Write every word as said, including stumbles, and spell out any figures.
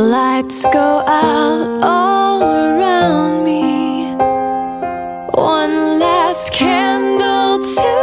lights go out all around me. One last candle to